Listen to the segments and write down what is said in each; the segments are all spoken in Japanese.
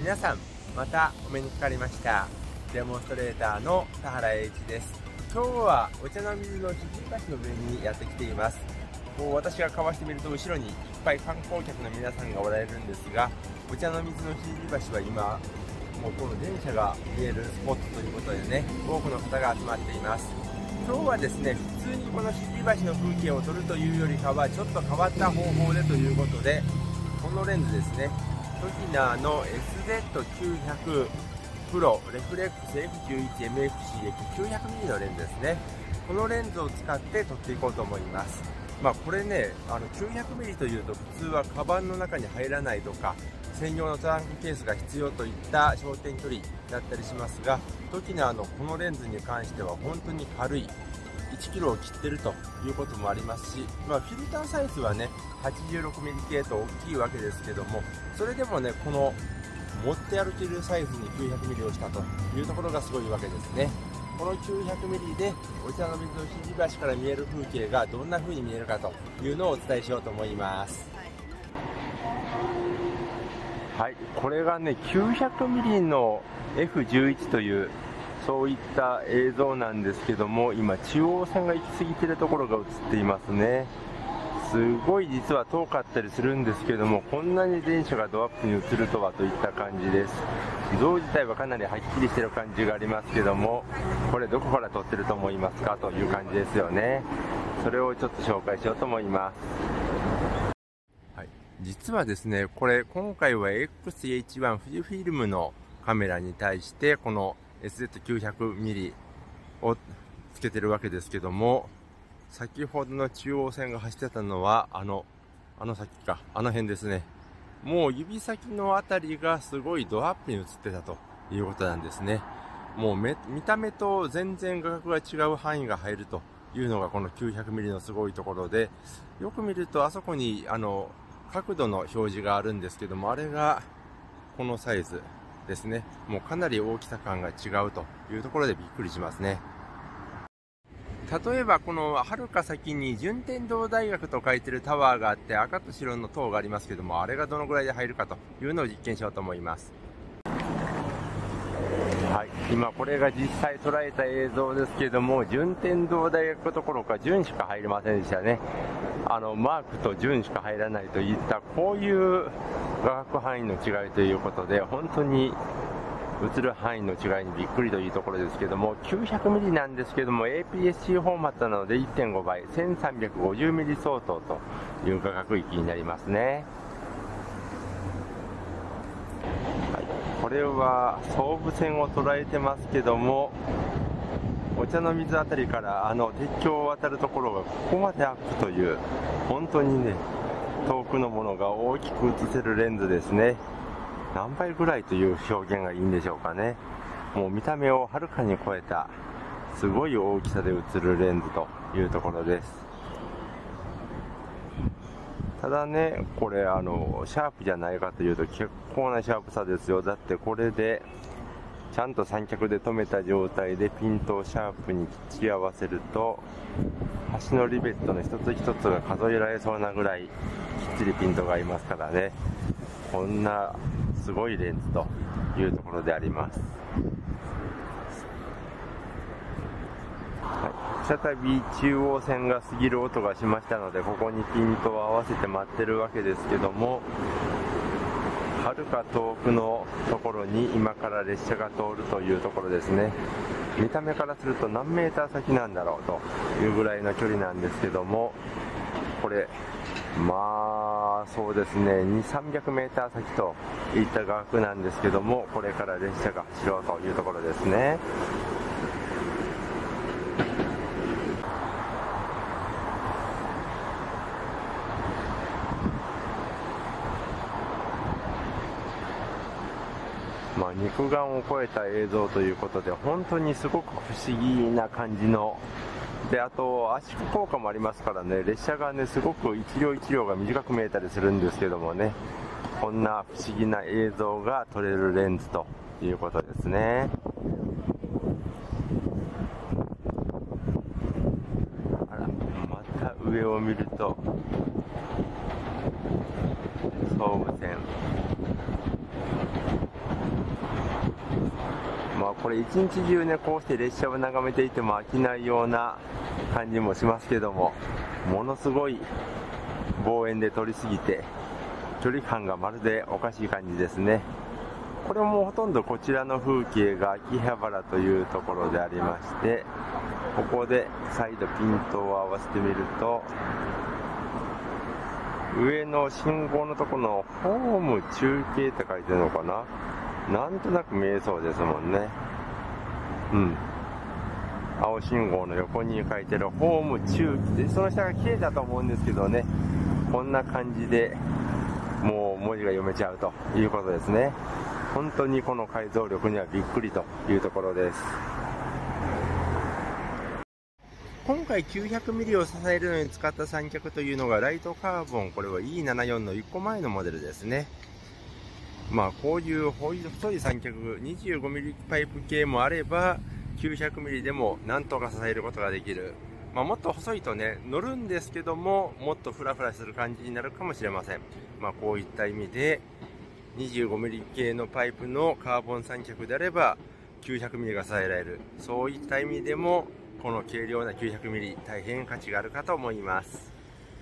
皆さんまたお目にかかりました。デモンストレーターの田原栄一です。今日はお茶の水の肘橋の上にやってきています。私がかわしてみると後ろにいっぱい観光客の皆さんがおられるんですが、お茶の水の肘橋は今もうこの電車が見えるスポットということでね、多くの方が集まっています。今日はですね、普通にこの肘橋の風景を撮るというよりかはちょっと変わった方法でということで、このレンズですね、トキナーの SZ900 プロレフレックス F11MFCX900mm のレンズですね。このレンズを使って撮っていこうと思います。これね、900mm というと普通はカバンの中に入らないとか、専用のトランクケースが必要といった焦点距離だったりしますが、トキナーのこのレンズに関しては本当に軽い、1 kg を切ってるということもありますし、フィルターサイズはね 86mm 系と大きいわけですけども、それでもね、この持って歩けるサイズに 900mm をしたというところがすごいわけですね。この 900mm でお茶の水の肘橋から見える風景がどんな風に見えるかというのをお伝えしようと思います。はい、これがね 900mm の F11 というそういった映像なんですけども、今中央線が行き過ぎているところが映っていますね。すごい実は遠かったりするんですけども、こんなに電車がドアップに映るとはといった感じです。像自体はかなりはっきりしている感じがありますけども、これどこから撮ってると思いますかという感じですよね。それをちょっと紹介しようと思います。はい、実はですね、これ今回は XH1 富士フィルムのカメラに対してこの SZ900mm をつけてるわけですけども、先ほどの中央線が走ってたのはあの先か、あの辺ですね。もう指先のあたりがすごいドアップに映ってたということなんですね。もう見た目と全然画角が違う範囲が入るというのがこの 900mm のすごいところで、よく見るとあそこに角度の表示があるんですけども、あれがこのサイズですね。もうかなり大きさ感が違うというところでびっくりしますね。例えばこの遥か先に順天堂大学と書いてるタワーがあって、赤と白の塔がありますけども、あれがどのぐらいで入るかというのを実験しようと思います。はい、今これが実際捉えた映像ですけども、順天堂大学どころか順しか入りませんでしたね。マークと順しか入らないといったこういう画角範囲の違いということで、本当に映る範囲の違いにびっくりというところですけども、900mm なんですけども APS-C フォーマットなので 1.5 倍 1350mm 相当という画角域になりますね。はい、これは総武線を捉えてますけども、お茶の水あたりから鉄橋を渡るところがここまでアップという、本当にね、遠くのものが大きく映せるレンズですね。何倍ぐらいという表現がいいんでしょうかね。もう見た目をはるかに超えたすごい大きさで映るレンズというところです。ただね、これシャープじゃないかというと結構なシャープさですよ。だってこれでちゃんと三脚で止めた状態でピントをシャープにきっちり合わせると、端のリベットの一つ一つが数えられそうなぐらいきっちりピントが合いますからね。こんなすごいレンズというところであります。はい、再び中央線が過ぎる音がしましたので、ここにピントを合わせて待ってるわけですけども、はるか遠くのところに今から列車が通るというところですね。見た目からすると何メーター先なんだろうというぐらいの距離なんですけども、これそうですね、2、300メーター先といった画角なんですけども、これから列車が走ろうというところですね。肉眼を越えた映像ということで、本当にすごく不思議な感じので、あと圧縮効果もありますからね、列車がねすごく一両一両が短く見えたりするんですけどもね、こんな不思議な映像が撮れるレンズということですね。あら、また上を見ると総武線これ一日中ね、こうして列車を眺めていても飽きないような感じもしますけども、ものすごい望遠で撮りすぎて距離感がまるでおかしい感じですね。これもほとんどこちらの風景が秋葉原というところでありまして、ここで再度ピントを合わせてみると、上の信号のところのホーム中継って書いてるのかな、なんとなく見えそうですもんね。青信号の横に書いてるホーム中継で、その下が消えたと思うんですけどね、こんな感じでもう文字が読めちゃうということですね。本当にこの解像力にはびっくりというところです。今回 900mm を支えるのに使った三脚というのがライトカーボン、これは E74 の1個前のモデルですね。こういう細い三脚 25mm パイプ系もあれば 900mm でもなんとか支えることができる。もっと細いとね、乗るんですけども、もっとフラフラする感じになるかもしれません。こういった意味で 25mm 系のパイプのカーボン三脚であれば 900mm が支えられる。そういった意味でもこの軽量な 900mm 大変価値があるかと思います。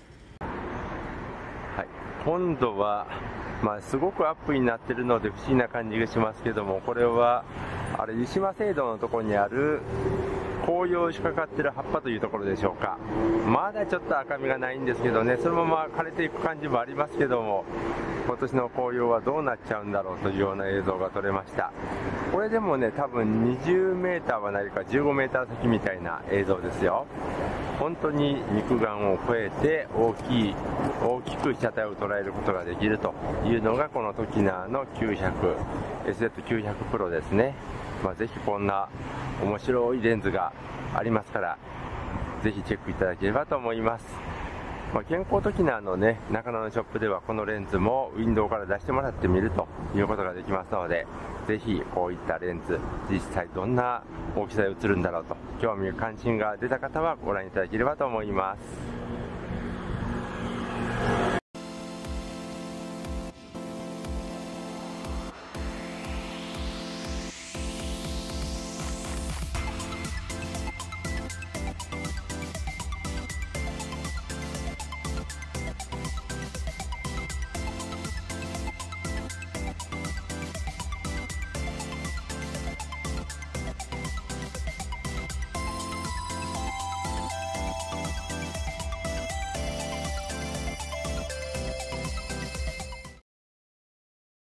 今度はすごくアップになってるので不思議な感じがしますけども、これは湯島聖堂のところにある紅葉しかかってる葉っぱというところでしょうか。まだちょっと赤みがないんですけどね、そのまま枯れていく感じもありますけども、今年の紅葉はどうなっちゃうんだろうというような映像が撮れました。これでもね、多分20メーターはないか15メーター先みたいな映像ですよ。本当に肉眼を超えて大きく被写体を捉えることができるというのがこのトキナーの 900、SZ900 Pro ですね。ぜひこんな面白いレンズがありますから、ぜひチェックいただければと思います。健康トキナーのね、中野のショップではこのレンズもウィンドウから出してもらってみるということができますので、ぜひこういったレンズ、実際どんな大きさで映るんだろうと興味関心が出た方はご覧いただければと思います。